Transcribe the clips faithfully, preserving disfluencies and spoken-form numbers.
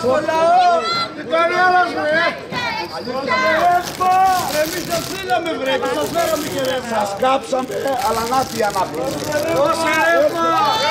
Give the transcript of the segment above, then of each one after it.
στο λαό. Τι κάνει άλλος βρε. Εμείς σας στείλαμε βρε και σας φέραμε και ρεύμα. Σας κάψαμε, αλλά να τι ανάπτυξη. Δώσε ρεύμα.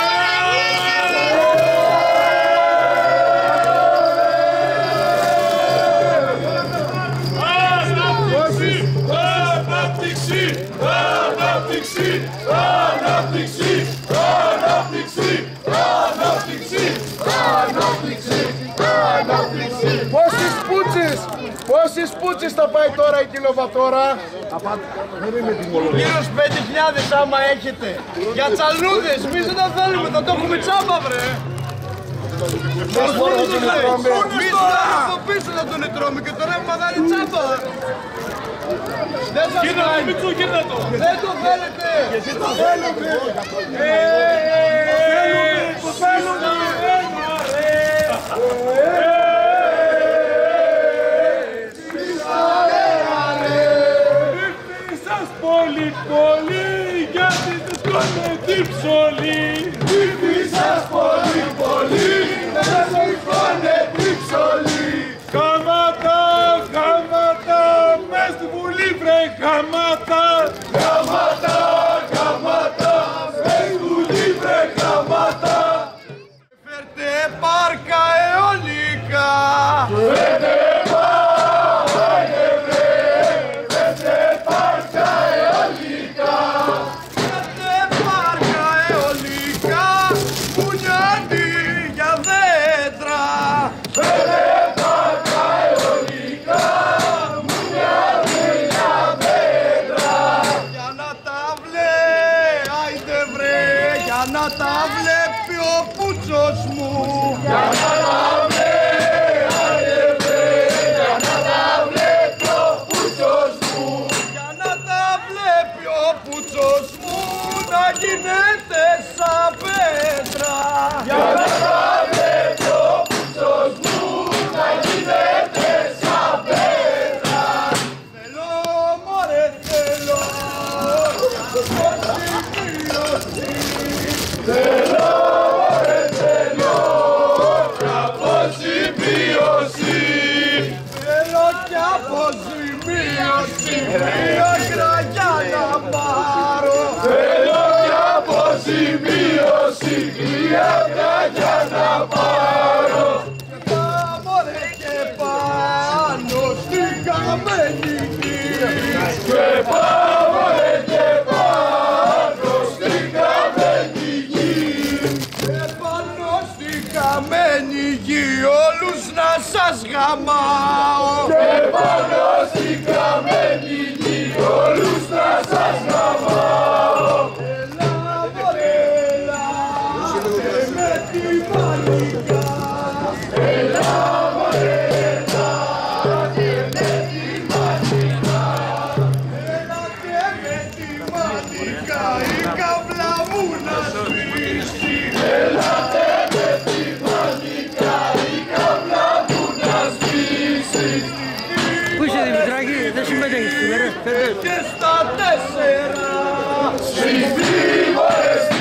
Ανάπτυξη, ανάπτυξη, ανάπτυξη, ανάπτυξη, ανάπτυξη, ανάπτυξη. Πόσες πούτσες, πόσες πούτσες θα πάει τώρα η κιλοβατόρα? Γύρω στους πέντε χιλιάδες άμα έχετε. Για τσαλούδες, εμείς δεν τα θέλουμε, θα το έχουμε τσάμπα βρε. Εμείς τώρα από πίσω θα τον τρώμε και το ρεύμα θα είναι τσάμπα. Δεν σας κάνει. Δεν το θέλετε. Γιατί το θέλετε. Το θέλουμε. Σας πολύ πολύ γιατί τους κόνετε ψωλή. Σας πολύ πολύ γιατί τους κόνετε ψωλή. Γαμάτα, γαμάτα, μες στη Βουλή βρε γαμάτα. Γαμάτα, γαμάτα, μες στη Βουλή βρε γαμάτα. Φέρτε πάρκα αιωλικά. Φέρτε πάρκα, φέρτε πάρκα αιωλικά. Φέρτε πάρκα αιωλικά που νιάνει για δέντρα. Φέρτε πάρκα αιωλικά που νιάνει για δέντρα. Για να τα βλέ, άιντε βρε, για να τα βλέπει ο πούτσος μου. Για να τα βλέπει, άιντε βρε, για να τα βλέπει ο πούτσος μου. Για να τα βλέπει ο πούτσος μου να γίνεται σαν πέτρα. Για να τα βλέπει ο πούτσος μου να γίνεται σαν πέτρα. Θέλω μωρέ θέλω, Θέλω, ρε θέλω, αποζημίωση. θέλω κι αποζημίωση, μία για να πάρω. Θέλω κι αποζημίωση, μία για να πάρω. Και πάμε ρε και πάνω στην καμένη γη. Και πάμε ρε και πάνω στην καμένη γη. Και πάνω στην καμένη γη όλους να σας γαμάω. Και πάνω στην καμένη γη όλους να σας γαμάω. Έλα μωρέ έλα και με τη μανικά. Έλα μωρέ έλα και με τη μανικά. Έλα και με τη μανικά η καύλα μου να σβήσει. Έλατε με τη μανικά η καύλα μου να σβήσει. Πού είσαι Δημητράκη, δεν συμμετέχεις σήμερα, φέτος. Και στα τέσσερα Σφυστή μωρέ